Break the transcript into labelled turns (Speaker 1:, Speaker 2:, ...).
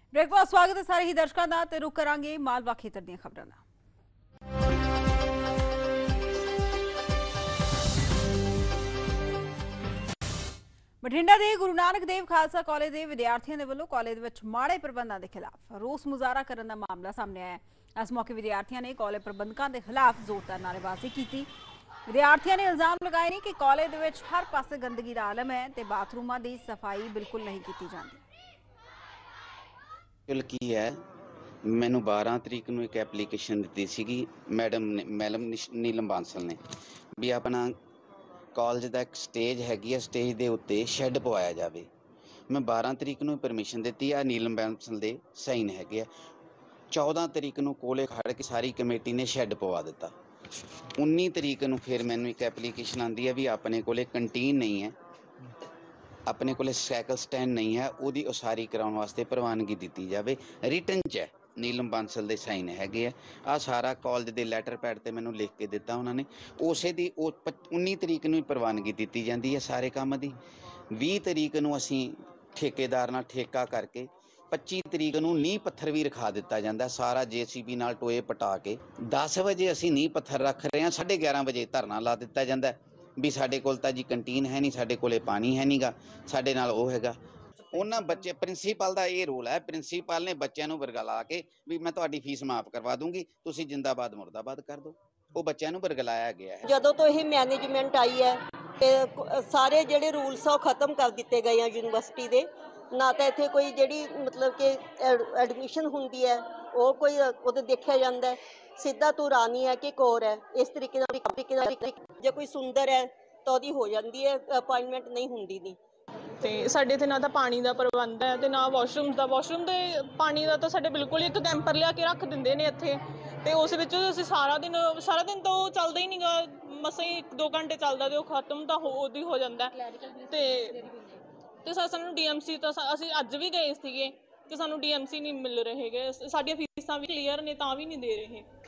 Speaker 1: Breakfast स्वागत है सारे ही दर्शकों का। ते रुक करांगे मालवा खेतर दी खबरां दा। बठिंडा के गुरु नानक देव खालसा कॉलेज के विद्यार्थियों के वालों कॉलेज में माड़े प्रबंधों के खिलाफ रोस मुजाहरा करने का मामला सामने आया है। इस मौके विद्यार्थियों ने कॉलेज प्रबंधकों के खिलाफ जोरदार नारेबाजी की। विद्यार्थियों ने इल्जाम लगाए कि कॉलेज में हर पासे गंदगी का आलम है ते बाथरूमां की सफाई बिल्कुल नहीं की जाती।
Speaker 2: की है मैनू 12 तरीक ਨੂੰ एक एप्लीकेशन दी सी मैडम नीलम बांसल ने भी अपना कॉलेज का एक स्टेज हैगी है, स्टेज के उत्ते शैड पवाया जाए। मैं 12 तरीक ਨੂੰ परमिशन दी आ, नीलम बांसल के साइन है। 14 तरीक ਨੂੰ कोले खड़ के सारी कमेटी ने शैड पवा दिता। 19 तरीक ਨੂੰ फिर मैनू एक एप्लीकेशन आती है भी अपने कोले कंटीन नहीं है, अपने को साइकिल स्टैंड नहीं है, उसकी उसारी कराने वास्ते प्रवानगी दी जाए। रिटन च नीलम बांसल के साइन है आ सारा कॉलेज के लैटर पैड से मैंने लिख के दिता उन्होंने। उस 19 तरीक ਨੂੰ प्रवानगी दी जाती है सारे काम की। 20 तरीक ਨੂੰ असी ठेकेदार नाल ठेका करके 25 तरीक ਨੂੰ नींह पत्थर भी रखा दिता जाता है, सारा JCB नाल टोए पटा के 10 वजे असी नींह पत्थर रख रहे हैं, 11:30 वजे धरना ला दिता जाता है भी साडे कोल तां जी कंटीन है नहीं, साडे कोले पानी है नहीं गा, साडे नाल ओह हैगा। उन्हां बच्चे प्रिंसीपल का ये रोल है, प्रिंसीपल ने बच्चों को वरगला के भी मैं तुहाडी फीस माफ करवा दूंगी, तुसीं जिंदाबाद मुर्दाबाद कर दो। वो बच्चों को वरगलाया गया है।
Speaker 3: जदों तो यह मैनेजमेंट आई है ते सारे जिहड़े रूल्स आ खत्म कर दिते गए हैं यूनिवर्सिटी के। ना तो इत्थे कोई जिहड़ी मतलब कि एडमिशन हुंदी है वो कोई उहदे देखिया जांदा है, सीधा तू रानी है कि कौर है, इस तरीके जे कोई सुंदर है तो ਉਹਦੀ हो जाती है, अपॉइंटमेंट नहीं हुंदी नी।
Speaker 4: ਤੇ ਸਾਡੇ ਇੱਥੇ ਨਾ ਤਾਂ ਪਾਣੀ ਦਾ ਪ੍ਰਬੰਧ ਹੈ ਤੇ ਨਾ ਵਾਸ਼ਰੂਮ ਦੇ ਪਾਣੀ ਦਾ ਤਾਂ ਸਾਡੇ ਬਿਲਕੁਲ ਇੱਕ ਕੈਂਪਰ ਲਿਆ ਕੇ ਰੱਖ ਦਿੰਦੇ ਨੇ ਇੱਥੇ, ਤੇ ਉਸ ਵਿੱਚ ਅਸੀਂ ਸਾਰਾ ਦਿਨ ਤਾਂ ਉਹ ਚੱਲਦਾ ਹੀ ਨਹੀਂਗਾ, ਮਸਾਂ ਹੀ 1-2 ਘੰਟੇ ਚੱਲਦਾ ਤੇ ਉਹ ਖਤਮ ਤਾਂ ਉਹਦੀ ਹੋ ਜਾਂਦਾ। ਤੇ ਸਾਨੂੰ DMC ਤਾਂ ਅਸੀਂ ਅੱਜ ਵੀ ਗਏ ਸੀਗੇ ਤੇ ਸਾਨੂੰ DMC ਨਹੀਂ ਮਿਲ ਰਹੇਗੇ, ਸਾਡੀਆਂ ਫੀਸਾਂ ਵੀ ਕਲੀਅਰ ਨੇ ਤਾਂ ਵੀ ਨਹੀਂ ਦੇ ਰਹੇ।